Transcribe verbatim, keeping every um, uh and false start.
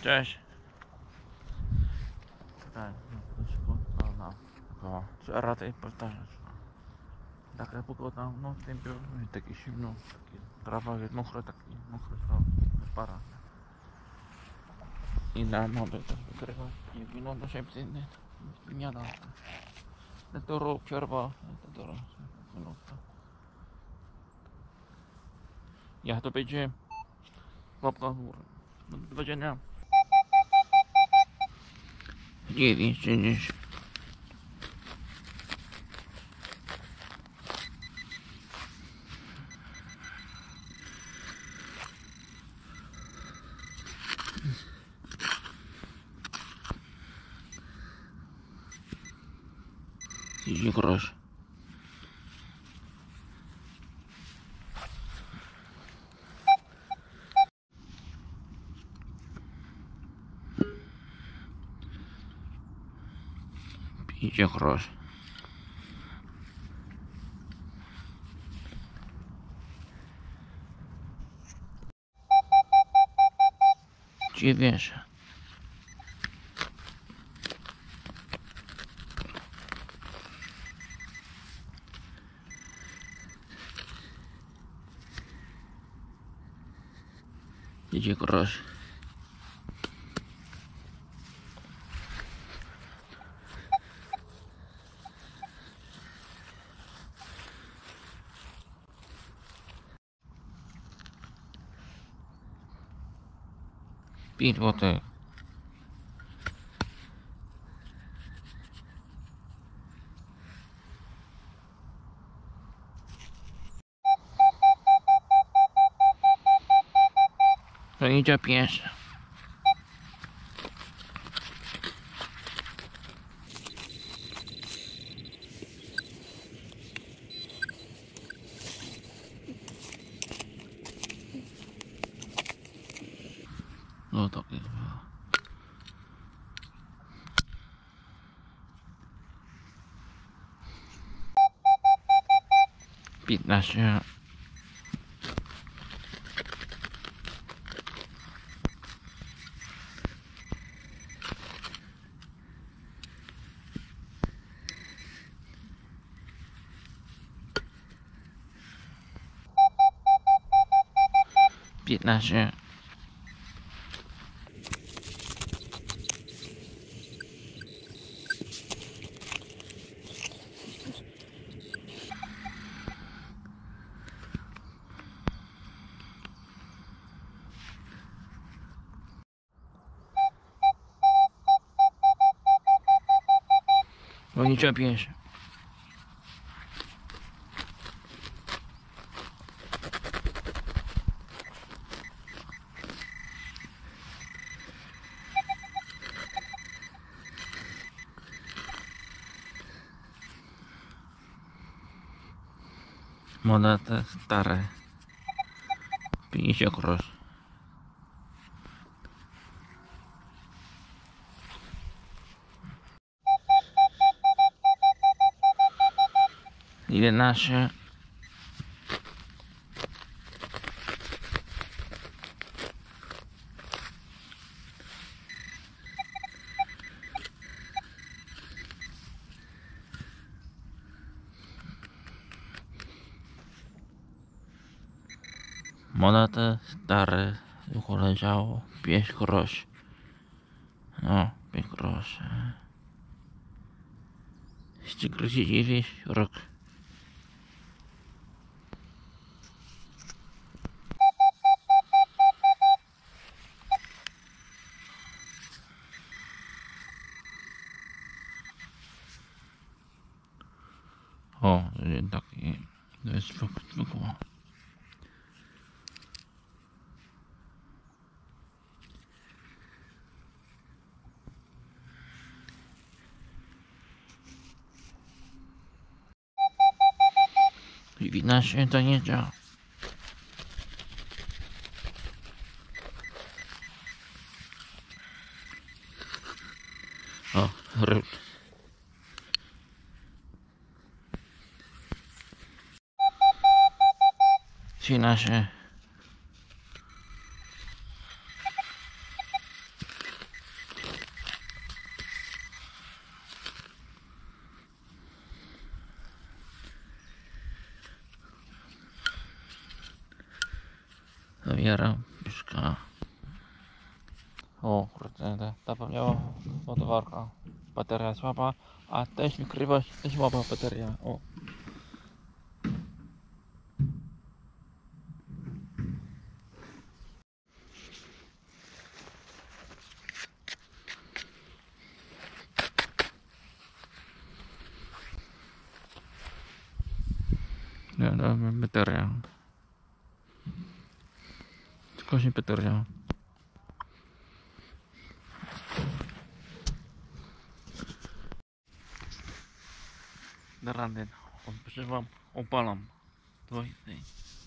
Cześć. Tak, no, no, no, trzeba raczej powtarzać. Taka pogoda, no w tym było takie zimno, takie trawa jest mokra, taki mokry trawa, para. I na mamy też wygrywa, i wino do siebie nie da. Na to rok przerwa, na to rok minuta. Jak to będzie? Łapka w górę. Do widzenia. dziewięć, dziewięć. Idzie grosz. Idzie grosz. Dziewięć. Idzie grosz. pięć złotych. To idzie pies. No to piętnaście. piętnaście. Oni czepią się. Monety stare. pięćdziesiąt groszy. jedenaście. Monety stare, leżało pięć groszy. No, pięć groszy. czterdzieści dziewięć rok. O, taki, to jest zwykła. Widać się to nie działa. O, ryb. trzynaście. Zawiera mieszka. O kurde, ta, ta pewniała ładowarka. Bateria słaba, a też mi krywa też słaba bateria. O. Nie, no, bateria. Tylko się bateria. Na randę odpoczywam, opalam. Dwójnej.